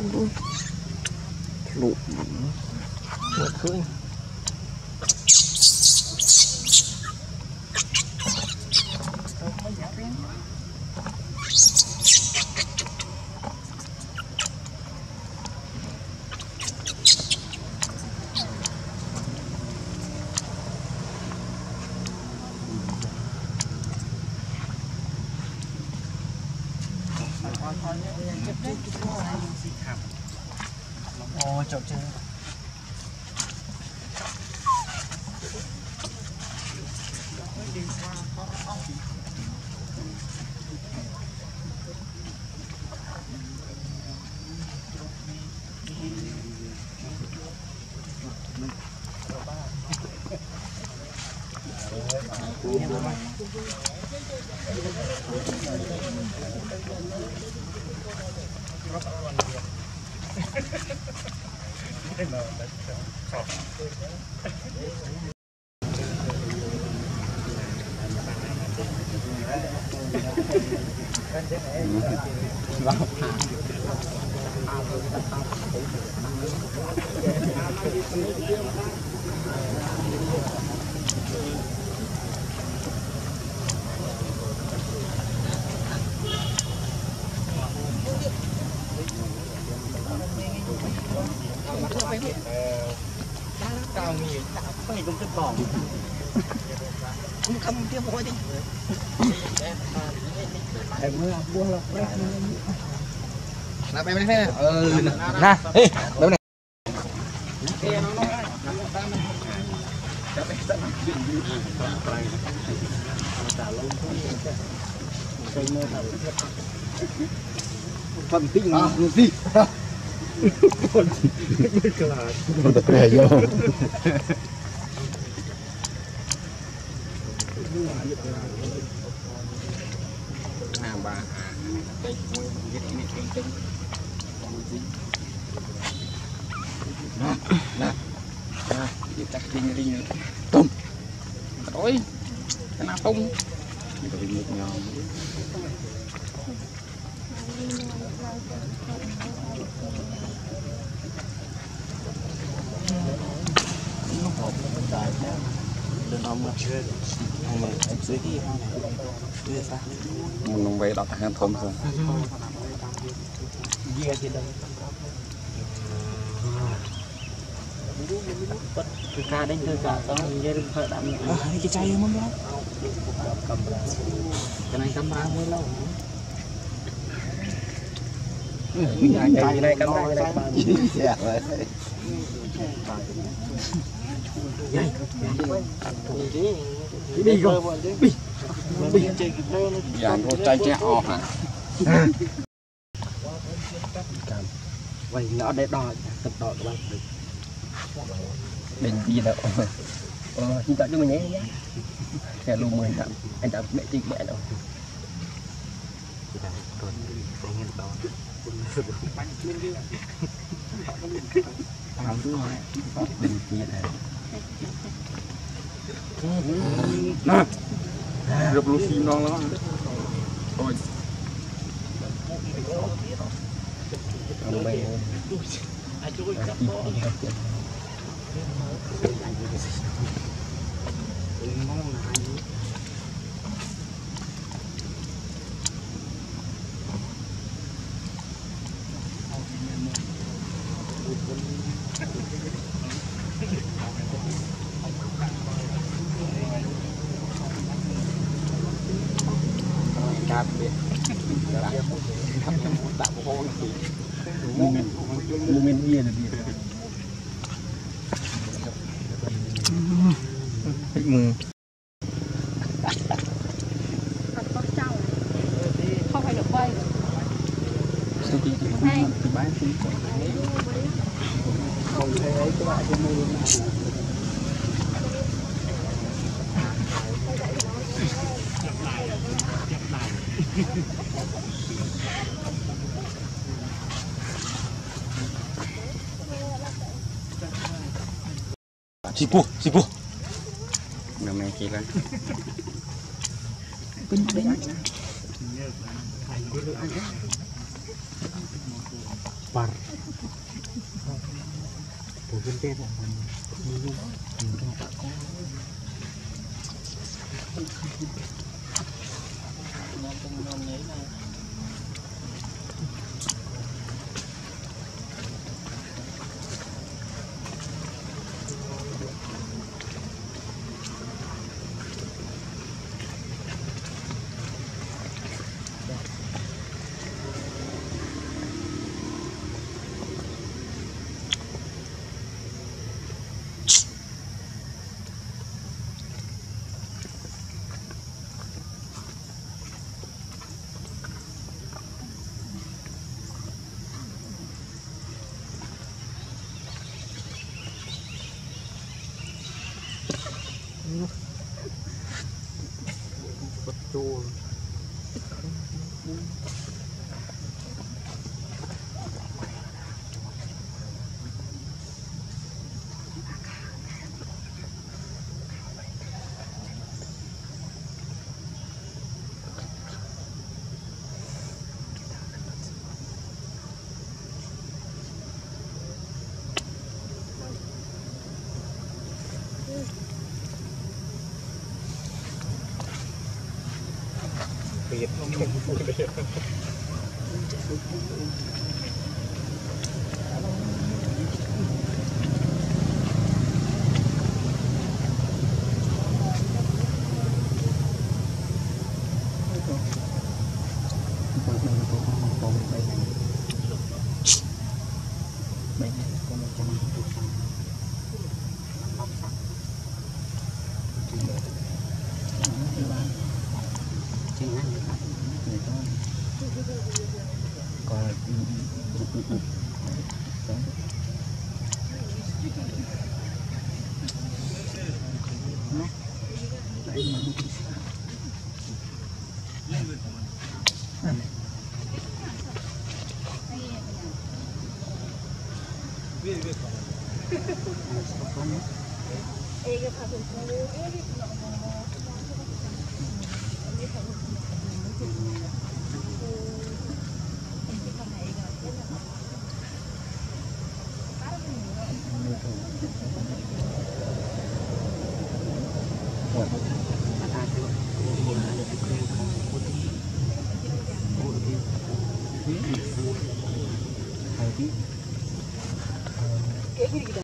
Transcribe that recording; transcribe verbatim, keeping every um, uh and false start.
lụ một khơi ô chậu chơi cao nhiều không cũng rất bỏng cũng không tiếp mỗi đi em mới làm buông lọc đấy là em đây nè ừ nè ê đâu này phần tinh gì con biết cái là con tập bè vô hàng bà đây biết cái này tinh nè nè nè chắc tinh đi nữa tung ôi cái nào tung cái nước nhỏ mình về đọc hàng thôm rồi cái ca đánh hơi cả tao nghe được phải đạn cái chai em không đó cái này camera mới lâu cái này camera cái này đi rồi đi dàn cô trai trẻ o hả vậy nhỏ để đo tập đo các bạn đừng gì đâu ờ xin chọn cho mình nhé nhé kẻ luôn mười năm anh đã mẹ tin mẹ đâu đừng gì này nè rụp luôn xìm non đó thôi ông bè cam biệt tạo một hôn mô men gì là gì thích mừng không phải được quay hay không thấy ấy các bạn trên môi Sipu, sipu. Namanya kira. par bên trên là betul. Biệt không không được. Hai